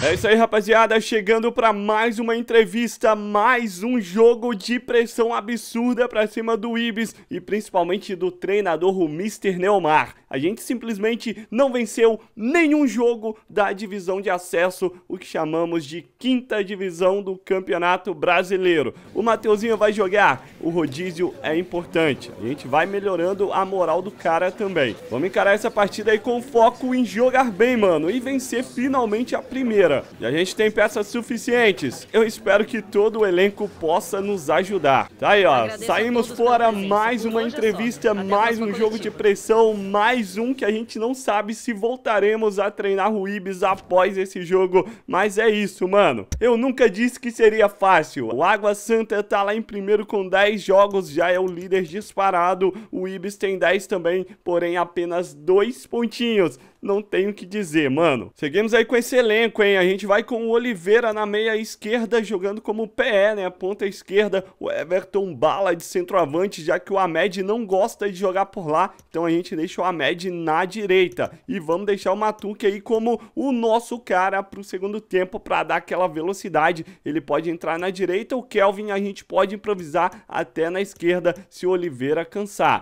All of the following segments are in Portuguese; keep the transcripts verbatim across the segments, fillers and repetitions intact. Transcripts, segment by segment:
É isso aí, rapaziada, chegando para mais uma entrevista, mais um jogo de pressão absurda para cima do Ibis e principalmente do treinador, o mister Neomar. A gente simplesmente não venceu nenhum jogo da divisão de acesso, o que chamamos de quinta divisão do Campeonato Brasileiro. O Mateuzinho vai jogar, o rodízio é importante, a gente vai melhorando a moral do cara também. Vamos encarar essa partida aí com foco em jogar bem, mano, e vencer finalmente a primeira. E a gente tem peças suficientes. Eu espero que todo o elenco possa nos ajudar. Tá aí, ó. Saímos fora, mais uma entrevista, mais um jogo de pressão, mais um que a gente não sabe se voltaremos a treinar o Ibis após esse jogo. Mas é isso, mano. Eu nunca disse que seria fácil. O Água Santa tá lá em primeiro com dez jogos, já é o líder disparado. O Ibis tem dez também, porém apenas dois pontinhos. Não tenho o que dizer, mano. Seguimos aí com esse elenco, hein? A gente vai com o Oliveira na meia esquerda, jogando como P E, né? Ponta esquerda, o Everton Bala de centroavante, já que o Ahmed não gosta de jogar por lá. Então a gente deixa o Ahmed na direita. E vamos deixar o Matuque aí como o nosso cara pro segundo tempo, pra dar aquela velocidade. Ele pode entrar na direita, o Kelvin a gente pode improvisar até na esquerda, se o Oliveira cansar.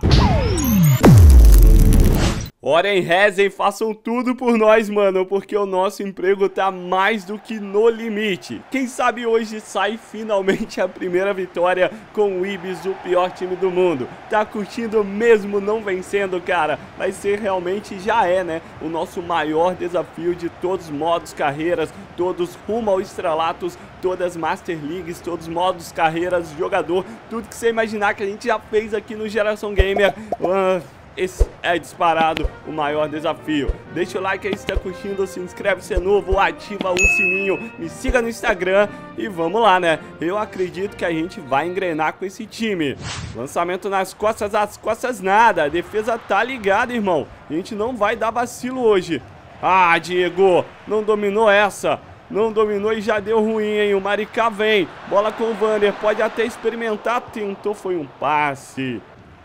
Orem, rezem, façam tudo por nós, mano, porque o nosso emprego tá mais do que no limite. Quem sabe hoje sai finalmente a primeira vitória com o Ibis, o pior time do mundo. Tá curtindo mesmo não vencendo, cara? Vai ser realmente, já é, né, o nosso maior desafio de todos os modos carreiras, todos rumo ao estrelatos, todas Master Leagues, todos modos carreiras, jogador, tudo que você imaginar que a gente já fez aqui no Geração Gamer. Uh... Esse é disparado o maior desafio. Deixa o like aí se tá curtindo, se inscreve se é novo, ativa o sininho, me siga no Instagram e vamos lá, né? Eu acredito que a gente vai engrenar com esse time. Lançamento nas costas, as costas nada, a defesa tá ligada, irmão. A gente não vai dar vacilo hoje. Ah, Diego, não dominou essa. Não dominou e já deu ruim, hein? O Maricá vem, bola com o Vander, pode até experimentar, tentou, foi um passe.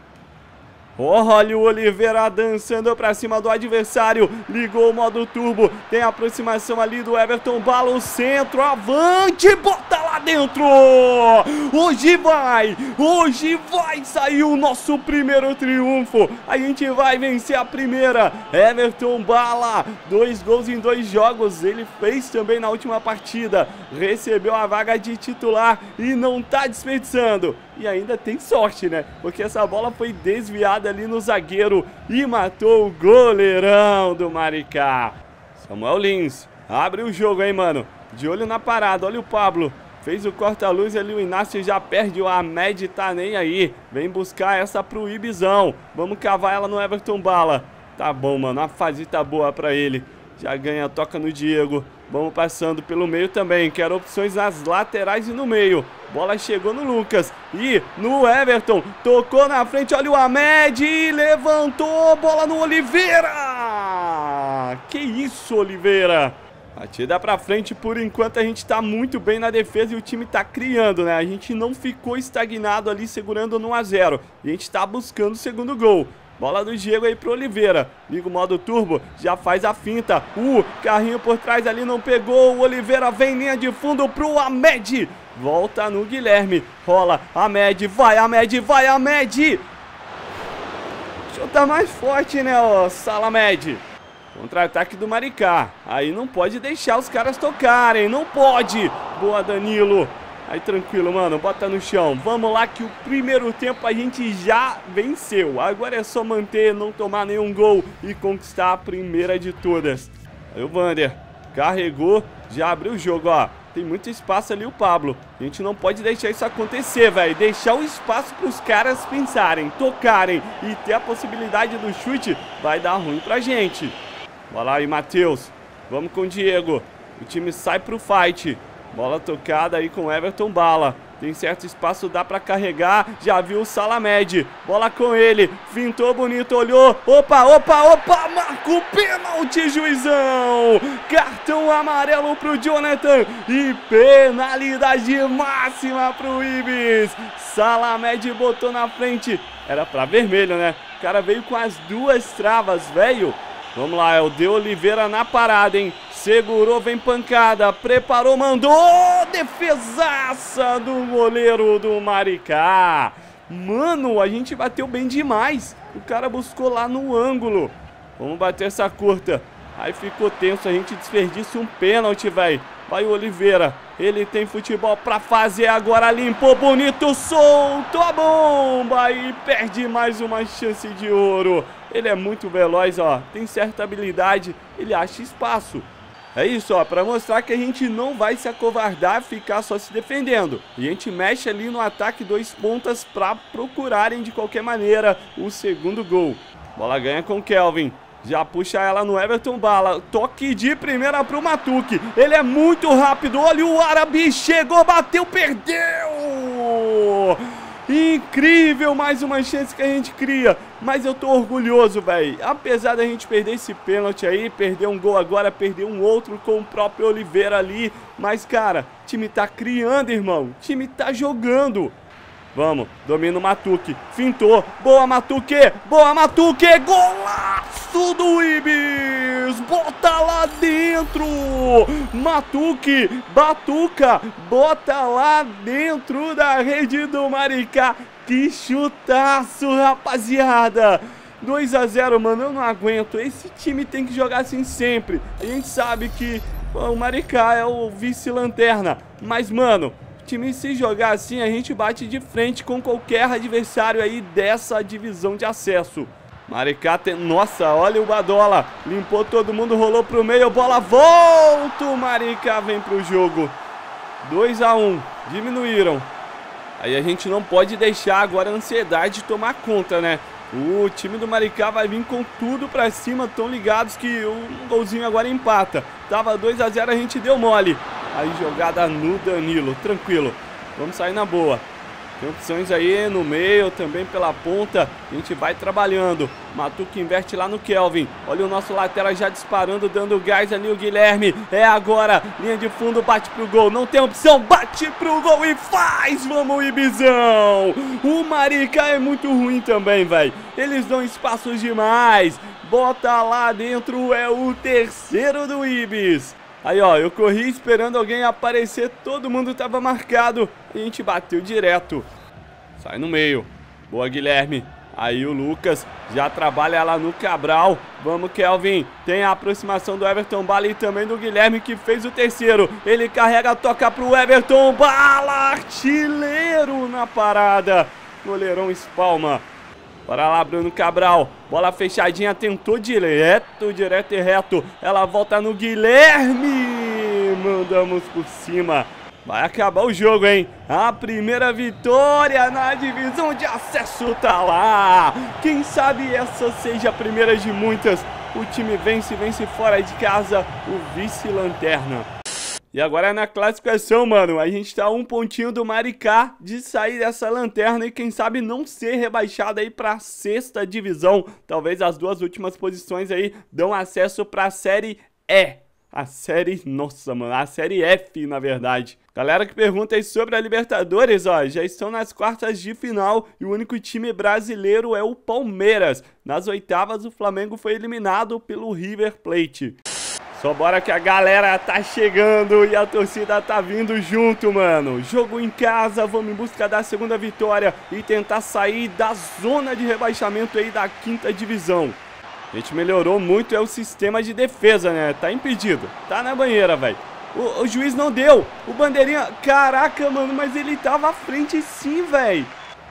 Olha o Oliveira dançando pra cima do adversário. Ligou o modo turbo. Tem a aproximação ali do Everton Bala. O centro, avante, bota lá dentro. Hoje vai, hoje vai sair o nosso primeiro triunfo. A gente vai vencer a primeira. Everton Bala, dois gols em dois jogos. Ele fez também na última partida. Recebeu a vaga de titular e não tá desperdiçando. E ainda tem sorte, né? Porque essa bola foi desviada ali no zagueiro e matou o goleirão do Maricá. Samuel Lins abre o jogo, hein, mano? De olho na parada, olha o Pablo. Fez o corta-luz ali, o Inácio já perde, o Ahmed tá nem aí. Vem buscar essa pro Ibizão. Vamos cavar ela no Everton Bala. Tá bom, mano, a fase tá boa pra ele. Já ganha, toca no Diego. Vamos passando pelo meio também. Quero opções nas laterais e no meio. Bola chegou no Lucas. E no Everton. Tocou na frente. Olha o Ahmed. Levantou. Bola no Oliveira. Que isso, Oliveira. Batida pra frente. Por enquanto a gente tá muito bem na defesa. E o time tá criando, né? A gente não ficou estagnado ali segurando no um a zero. A gente tá buscando o segundo gol. Bola do Diego aí pro Oliveira. Liga o modo turbo, já faz a finta. O uh, carrinho por trás ali não pegou. O Oliveira vem linha de fundo pro Ahmed. Volta no Guilherme. Rola, Ahmed, vai Ahmed, vai Ahmed. Chuta mais forte, né, ó, Salamed. Contra-ataque do Maricá. Aí não pode deixar os caras tocarem, não pode. Boa, Danilo. Aí tranquilo, mano, bota no chão. Vamos lá que o primeiro tempo a gente já venceu. Agora é só manter, não tomar nenhum gol e conquistar a primeira de todas. Aí o Vander carregou, já abriu o jogo, ó. Tem muito espaço ali o Pablo. A gente não pode deixar isso acontecer, velho. Deixar o espaço para os caras pensarem, tocarem e ter a possibilidade do chute vai dar ruim pra gente. Bora aí, Matheus. Vamos com o Diego. O time sai pro fight. Bola tocada aí com Everton Bala. Tem certo espaço, dá pra carregar. Já viu o Salamed. Bola com ele. Fintou bonito, olhou. Opa, opa, opa. Marca o pênalti, juizão. Cartão amarelo pro Jonathan. E penalidade máxima pro Ibis. Salamed botou na frente. Era pra vermelho, né? O cara veio com as duas travas, velho. Vamos lá, é o De Oliveira na parada, hein? Segurou, vem pancada, preparou, mandou, defesaça do goleiro do Maricá. Mano, a gente bateu bem demais. O cara buscou lá no ângulo. Vamos bater essa curta. Aí ficou tenso, a gente desperdiça um pênalti, velho. Vai o Oliveira, ele tem futebol pra fazer agora, limpou bonito, soltou a bomba e perde mais uma chance de ouro. Ele é muito veloz, ó, tem certa habilidade, ele acha espaço. É isso, ó, pra mostrar que a gente não vai se acovardar, ficar só se defendendo. A gente mexe ali no ataque dois pontas pra procurarem de qualquer maneira o segundo gol. Bola ganha com o Kelvin. Já puxa ela no Everton Bala. Toque de primeira pro Matuque. Ele é muito rápido. Olha o árabe. Chegou, bateu, perdeu. Incrível. Mais uma chance que a gente cria. Mas eu tô orgulhoso, velho. Apesar da gente perder esse pênalti aí, perder um gol agora, perder um outro com o próprio Oliveira ali. Mas, cara, o time tá criando, irmão. O time tá jogando. Vamos, domina o Matuque, fintou, boa Matuque, boa Matuque, golaço do Ibis, bota lá dentro, Matuque, Batuca, bota lá dentro da rede do Maricá, que chutaço, rapaziada. dois a zero, mano, eu não aguento, esse time tem que jogar assim sempre, a gente sabe que o Maricá é o vice-lanterna, mas, mano, time, se jogar assim, a gente bate de frente com qualquer adversário aí dessa divisão de acesso. Maricá tem... Nossa, olha o Badola. Limpou todo mundo, rolou pro meio, bola volta. O Maricá vem pro jogo. dois a um. Diminuíram. Aí a gente não pode deixar agora a ansiedade tomar conta, né? O time do Maricá vai vir com tudo pra cima. Tão ligados que um golzinho agora empata. Tava dois a zero, a gente deu mole. Aí jogada no Danilo, tranquilo. Vamos sair na boa. Tem opções aí no meio, também pela ponta. A gente vai trabalhando. Matuque inverte lá no Kelvin. Olha o nosso lateral já disparando, dando gás ali o Guilherme. É agora, linha de fundo, bate pro gol. Não tem opção, bate pro gol e faz. Vamos, Ibizão. O Maricá é muito ruim também, velho. Eles dão espaços demais. Bota lá dentro, é o terceiro do Ibis. Aí, ó, eu corri esperando alguém aparecer, todo mundo tava marcado, e a gente bateu direto. Sai no meio. Boa, Guilherme. Aí o Lucas já trabalha lá no Cabral. Vamos, Kelvin. Tem a aproximação do Everton Bala e também do Guilherme, que fez o terceiro. Ele carrega, toca pro Everton Bala, artilheiro na parada. Goleirão espalma. Bora lá, Bruno Cabral. Bola fechadinha, tentou direto, direto e reto. Ela volta no Guilherme. Mandamos por cima. Vai acabar o jogo, hein? A primeira vitória na divisão de acesso tá lá. Quem sabe essa seja a primeira de muitas. O time vence, vence fora de casa, o vice-lanterna. E agora na classificação, mano, a gente tá um pontinho do Maricá de sair dessa lanterna e quem sabe não ser rebaixado aí pra sexta divisão. Talvez as duas últimas posições aí dão acesso pra Série E. A série, nossa, mano, a Série F, na verdade. Galera que pergunta aí sobre a Libertadores, ó, já estão nas quartas de final e o único time brasileiro é o Palmeiras. Nas oitavas, o Flamengo foi eliminado pelo River Plate. Só bora que a galera tá chegando e a torcida tá vindo junto, mano. Jogo em casa, vamos em busca da segunda vitória e tentar sair da zona de rebaixamento aí da quinta divisão. A gente melhorou muito é o sistema de defesa, né? Tá impedido, tá na banheira, velho. O, o juiz não deu, o bandeirinha... Caraca, mano, mas ele tava à frente sim, velho.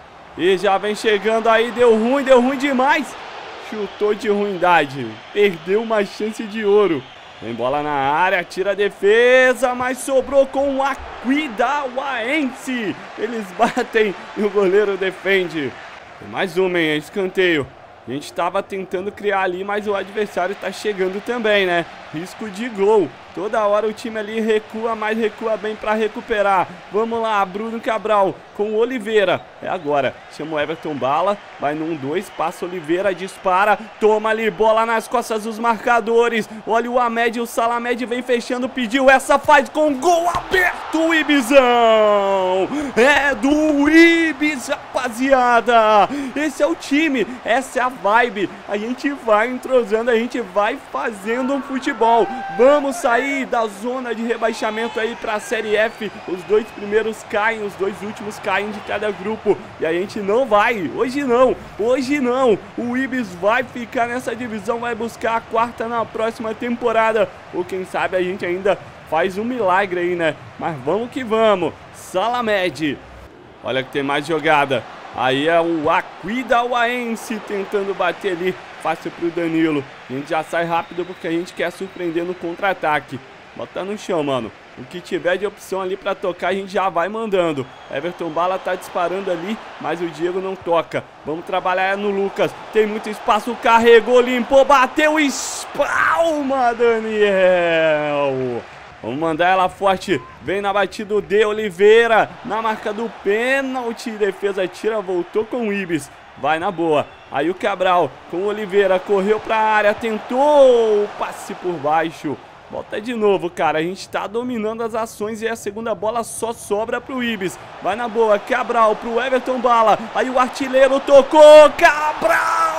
E já vem chegando aí, deu ruim, deu ruim demais. Chutou de ruindade, perdeu uma chance de ouro. Vem bola na área, tira a defesa, mas sobrou com o Aquidauaense. Eles batem e o goleiro defende. Tem mais uma, hein? Escanteio. A gente tava tentando criar ali, mas o adversário tá chegando também, né? risco de gol. Toda hora o time ali recua, mas recua bem para recuperar. Vamos lá, Bruno Cabral com o Oliveira. É agora, chama o Everton Bala, vai num dois, passa Oliveira, dispara, toma ali, bola nas costas dos marcadores. Olha o Ahmed, o Salamed vem fechando, pediu essa, faz com gol aberto o Ibizão. É do Ibis, rapaziada. Esse é o time, essa é a vibe. A gente vai entrosando, a gente vai fazendo um futebol. Vamos sair da zona de rebaixamento aí para a Série F. Os dois primeiros caem, os dois últimos caem de cada grupo. E a gente não vai, hoje não, hoje não. O Ibis vai ficar nessa divisão, vai buscar a quarta na próxima temporada. Ou quem sabe a gente ainda faz um milagre aí, né? Mas vamos que vamos. Salamed. Olha que tem mais jogada. Aí é o Aquidauaense tentando bater ali. Fácil pro Danilo. A gente já sai rápido porque a gente quer surpreender no contra-ataque. Bota no chão, mano. O que tiver de opção ali pra tocar, a gente já vai mandando. Everton Bala tá disparando ali, mas o Diego não toca. Vamos trabalhar no Lucas. Tem muito espaço, carregou, limpou, bateu, espalma, Daniel. Vamos mandar ela forte. Vem na batida o De Oliveira. Na marca do pênalti. Defesa tira, voltou com o Ibis. Vai na boa. Aí o Cabral com o Oliveira. Correu pra área. Tentou. Passe por baixo. Volta de novo, cara. A gente tá dominando as ações e a segunda bola só sobra pro Ibis. Vai na boa. Cabral pro Everton Bala. Aí o artilheiro tocou. Cabral!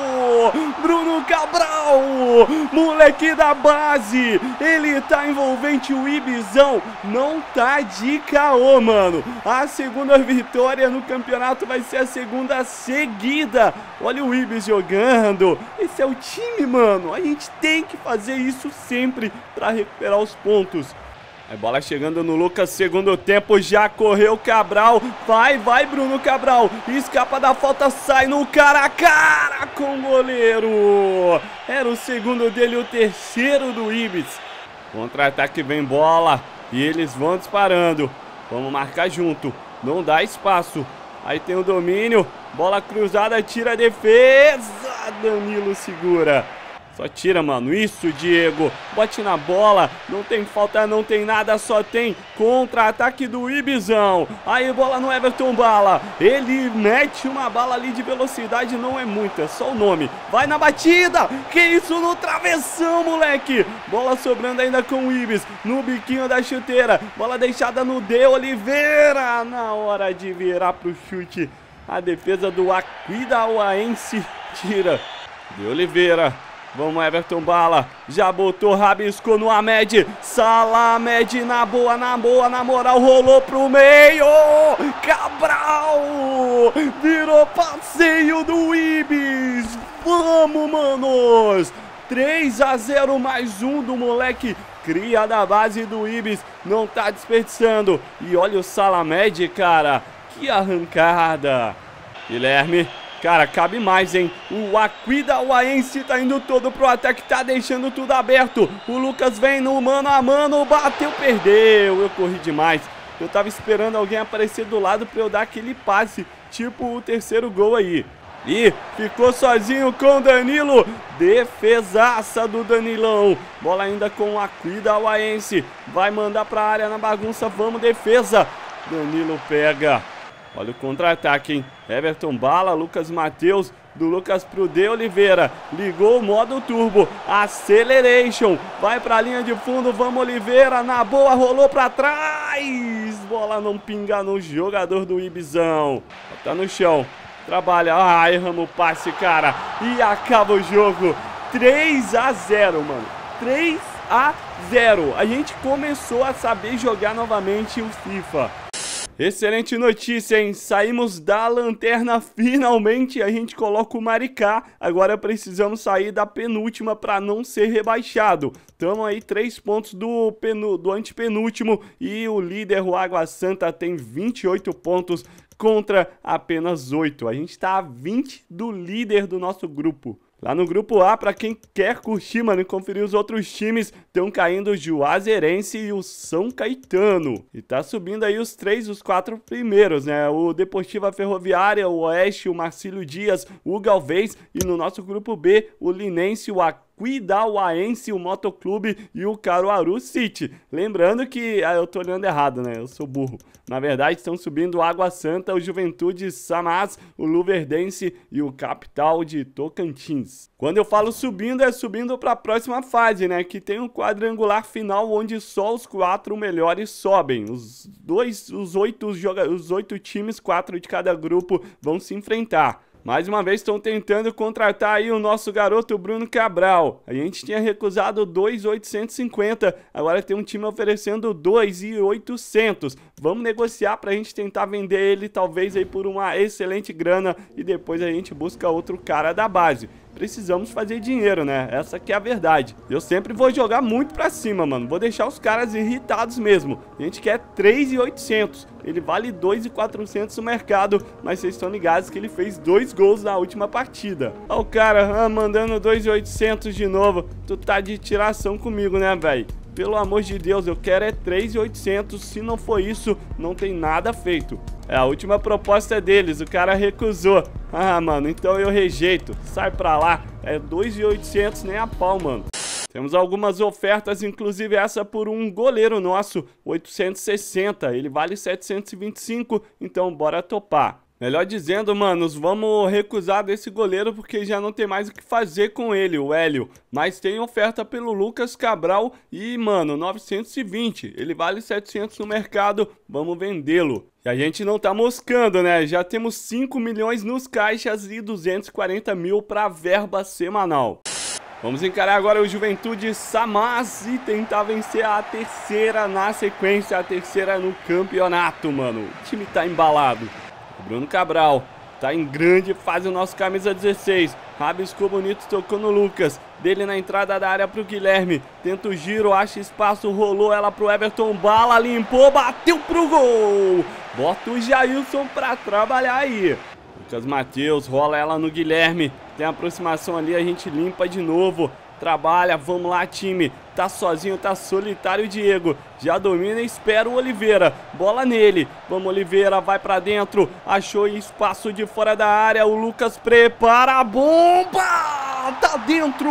Bruno Cabral! Moleque da base. Ele tá envolvente. O Ibizão não tá de caô, mano. A segunda vitória no campeonato vai ser a segunda seguida. Olha o Ibis jogando. Esse é o time, mano. A gente tem que fazer isso sempre para recuperar os pontos. A bola chegando no Lucas, segundo tempo, já correu Cabral. Vai, vai Bruno Cabral. Escapa da falta, sai no cara a cara com o goleiro. Era o segundo dele, o terceiro do Ibis. Contra-ataque, vem bola e eles vão disparando. Vamos marcar junto, não dá espaço. Aí tem o domínio, bola cruzada, tira a defesa. Danilo segura. Só tira, mano. Isso, Diego. Bote na bola. Não tem falta, não tem nada. Só tem contra-ataque do Ibizão. Aí, bola no Everton Bala. Ele mete uma bala ali de velocidade. Não é muita, é só o nome. Vai na batida. Que isso, no travessão, moleque. Bola sobrando ainda com o Ibis. No biquinho da chuteira. Bola deixada no De Oliveira. Na hora de virar pro chute. A defesa do Aquidauaense tira. De Oliveira. Vamos, Everton Bala. Já botou, rabiscou no Ahmed. Salamed na boa, na boa, na moral. Rolou pro meio. Cabral. Virou passeio do Ibis. Vamos, manos. três a zero, mais um do moleque. Cria da base do Ibis. Não tá desperdiçando. E olha o Salamed, cara. Que arrancada. Guilherme. Cara, cabe mais, hein? O Aquidauaense tá indo todo pro ataque, tá deixando tudo aberto. O Lucas vem no mano a mano, bateu, perdeu. Eu corri demais. Eu tava esperando alguém aparecer do lado pra eu dar aquele passe, tipo o terceiro gol aí. E ficou sozinho com o Danilo. Defesaça do Danilão. Bola ainda com o Aquidauaense. Vai mandar pra área na bagunça, vamos, defesa. Danilo pega. Olha o contra-ataque, hein? Everton Bala, Lucas Matheus, do Lucas pro De Oliveira. Ligou o modo turbo. Acceleration. Vai pra linha de fundo, vamos Oliveira. Na boa, rolou pra trás. Bola não pinga no jogador do Ibizão. Tá no chão. Trabalha. Ah, erramos o passe, cara. E acaba o jogo. três a zero, mano. três a zero. A gente começou a saber jogar novamente o FIFA. Excelente notícia, hein? Saímos da lanterna finalmente. A gente coloca o Maricá. Agora precisamos sair da penúltima para não ser rebaixado. Estamos aí três pontos do, penu, do antepenúltimo. E o líder, o Água Santa, tem vinte e oito pontos contra apenas oito. A gente está a vinte do líder do nosso grupo. Lá no grupo A, pra quem quer curtir, mano, e conferir os outros times, estão caindo o Juazeirense e o São Caetano. E tá subindo aí os três, os quatro primeiros, né? O Deportiva Ferroviária, o Oeste, o Marcílio Dias, o Galvez. E no nosso grupo B, o Linense, o Cuidauaense, o Motoclube e o Caruaru City. Lembrando que, ah, eu tô olhando errado, né? Eu sou burro. Na verdade, estão subindo o Água Santa, o Juventude Samaz, o Luverdense e o Capital de Tocantins. Quando eu falo subindo, é subindo para a próxima fase, né? Que tem um quadrangular final onde só os quatro melhores sobem. Os dois, os oito, os oito times, quatro de cada grupo, vão se enfrentar. Mais uma vez estão tentando contratar aí o nosso garoto Bruno Cabral. A gente tinha recusado dois mil oitocentos e cinquenta, agora tem um time oferecendo dois mil e oitocentos. Vamos negociar pra gente tentar vender ele talvez aí por uma excelente grana e depois a gente busca outro cara da base. Precisamos fazer dinheiro, né? Essa que é a verdade. Eu sempre vou jogar muito pra cima, mano. Vou deixar os caras irritados mesmo. A gente quer três mil e oitocentos. Ele vale dois mil e quatrocentos no mercado, mas vocês estão ligados que ele fez dois gols na última partida. Ó o cara ah, mandando dois mil e oitocentos de novo. Tu tá de tiração comigo, né, velho? Pelo amor de Deus, eu quero é três mil e oitocentos. Se não for isso, não tem nada feito. É a última proposta deles, o cara recusou. Ah, mano, então eu rejeito. Sai pra lá. É dois mil e oitocentos nem a pau, mano. Temos algumas ofertas, inclusive essa por um goleiro nosso, oitocentos e sessenta. Ele vale setecentos e vinte e cinco, então bora topar. Melhor dizendo, manos, vamos recusar desse goleiro porque já não tem mais o que fazer com ele, o Hélio. Mas tem oferta pelo Lucas Cabral e, mano, novecentos e vinte. Ele vale setecentos no mercado, vamos vendê-lo. E a gente não tá moscando, né? Já temos cinco milhões nos caixas e duzentos e quarenta mil pra verba semanal. Vamos encarar agora o Juventude Samaz e tentar vencer a terceira na sequência, a terceira no campeonato, mano. O time tá embalado. Bruno Cabral, tá em grande fase o nosso camisa dezesseis. Rabiscou bonito, tocou no Lucas. Dele na entrada da área pro Guilherme. Tenta o giro, acha espaço, rolou ela pro Everton. Bala, limpou, bateu pro gol. Bota o Jailson pra trabalhar aí. Lucas Matheus, rola ela no Guilherme. Tem aproximação ali, a gente limpa de novo. Trabalha, vamos lá, time. Tá sozinho, tá solitário o Diego. Já domina e espera o Oliveira. Bola nele. Vamos, Oliveira, vai pra dentro. Achou espaço de fora da área. O Lucas prepara a bomba. Tá dentro.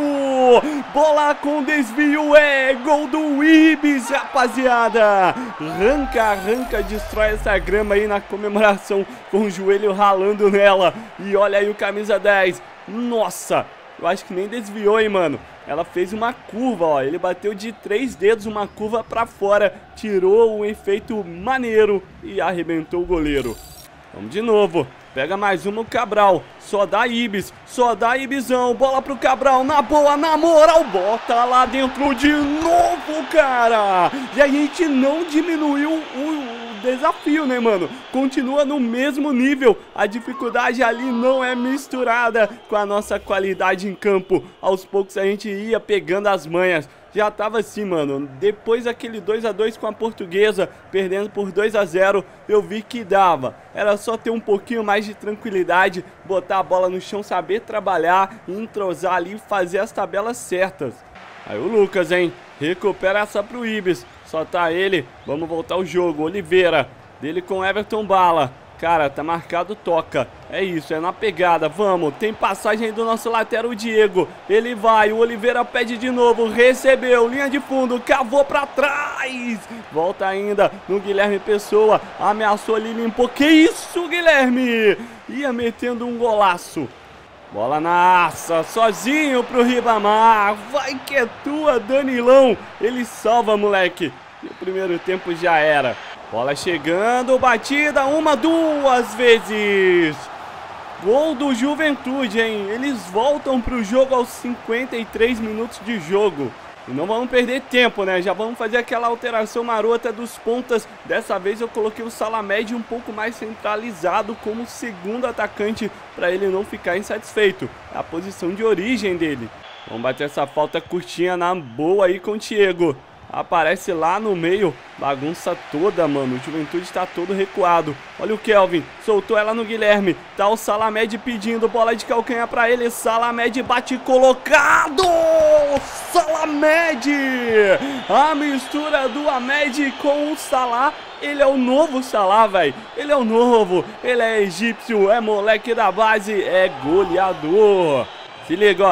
Bola com desvio. É gol do Ibis, rapaziada. Arranca, arranca, destrói essa grama aí na comemoração com o joelho ralando nela. E olha aí o camisa dez. Nossa. Eu acho que nem desviou, hein, mano. Ela fez uma curva, ó. Ele bateu de três dedos uma curva pra fora. Tirou um efeito maneiro e arrebentou o goleiro. Vamos de novo. Pega mais uma o Cabral. Só dá Ibis. Só dá Ibizão. Bola pro Cabral. Na boa, na moral. Bota lá dentro de novo, cara. E a gente não diminuiu o desafio, né, mano? Continua no mesmo nível. A dificuldade ali não é misturada com a nossa qualidade em campo. Aos poucos a gente ia pegando as manhas. Já tava assim, mano. Depois daquele dois a dois com a Portuguesa, perdendo por dois a zero, eu vi que dava. Era só ter um pouquinho mais de tranquilidade, botar a bola no chão, saber trabalhar, entrosar ali e fazer as tabelas certas. Aí o Lucas, hein? Recupera essa pro Ibis. Só tá ele. Vamos voltar o jogo. Oliveira. Dele com Everton Bala. Cara, tá marcado, toca. É isso, é na pegada, vamos. Tem passagem aí do nosso lateral, o Diego. Ele vai, o Oliveira pede de novo. Recebeu, linha de fundo, cavou pra trás. Volta ainda no Guilherme Pessoa. Ameaçou ali, limpou. Que isso, Guilherme? Ia metendo um golaço. Bola na aça, sozinho pro Ribamar. Vai que é tua, Danilão. Ele salva, moleque. E o primeiro tempo já era. Bola chegando, batida, uma, duas vezes. Gol do Juventude, hein? Eles voltam pro jogo aos cinquenta e três minutos de jogo. E não vamos perder tempo, né? Já vamos fazer aquela alteração marota dos pontas. Dessa vez eu coloquei o Salamed um pouco mais centralizado como segundo atacante, para ele não ficar insatisfeito. É a posição de origem dele. Vamos bater essa falta curtinha na boa aí com o Diego. Aparece lá no meio, bagunça toda, mano. O Juventude tá todo recuado. Olha o Kelvin, soltou ela no Guilherme. Tá o Salamed pedindo, bola de calcanhar pra ele. Salamed bate colocado. Salamed! A mistura do Ahmed com o Salah. Ele é o novo Salah, velho. Ele é o novo. Ele é egípcio, é moleque da base, é goleador. Se liga, ó.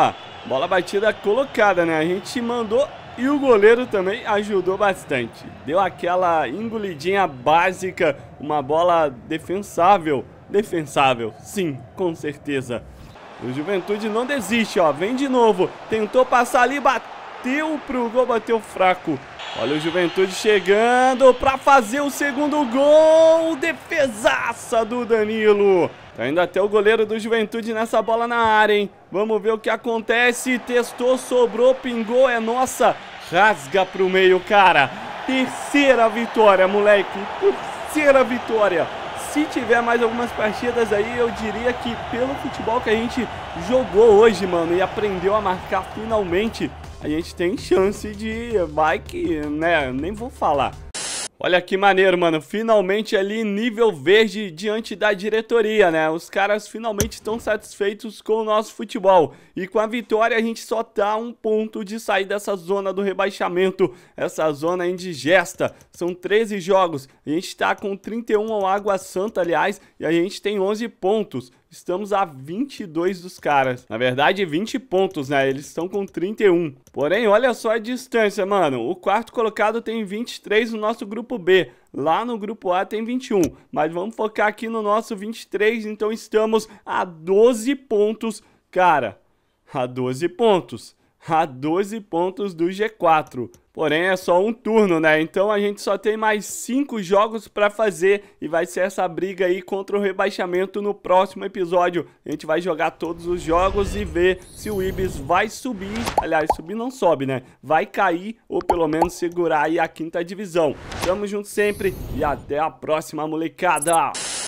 Bola batida colocada, né? A gente mandou e o goleiro também ajudou bastante. Deu aquela engolidinha básica, uma bola defensável. Defensável, sim, com certeza. O Juventude não desiste, ó. Vem de novo. Tentou passar ali, bateu pro gol, bateu fraco. Olha o Juventude chegando pra fazer o segundo gol. Defesaça do Danilo. Tá indo até o goleiro do Juventude nessa bola na área, hein? Vamos ver o que acontece. Testou, sobrou, pingou, é nossa. Rasga pro meio, cara. Terceira vitória, moleque. Terceira vitória. Se tiver mais algumas partidas aí, eu diria que pelo futebol que a gente jogou hoje, mano, e aprendeu a marcar finalmente, a gente tem chance de... vai que, né, nem vou falar. Olha que maneiro, mano, finalmente ali nível verde diante da diretoria, né? Os caras finalmente estão satisfeitos com o nosso futebol. E com a vitória a gente só tá a um ponto de sair dessa zona do rebaixamento, essa zona indigesta. São treze jogos, a gente tá com trinta e um ao Água Santa, aliás, e a gente tem onze pontos. Estamos a vinte e dois dos caras. Na verdade, vinte pontos, né? Eles estão com trinta e um. Porém, olha só a distância, mano. O quarto colocado tem vinte e três no nosso grupo B. Lá no grupo A tem vinte e um. Mas vamos focar aqui no nosso vinte e três. Então estamos a doze pontos. Cara, a doze pontos. A doze pontos do G quatro. Porém, é só um turno, né? Então a gente só tem mais cinco jogos pra fazer e vai ser essa briga aí contra o rebaixamento no próximo episódio. A gente vai jogar todos os jogos e ver se o Ibis vai subir. Aliás, subir não sobe, né? Vai cair ou pelo menos segurar aí a quinta divisão. Tamo junto sempre e até a próxima, molecada!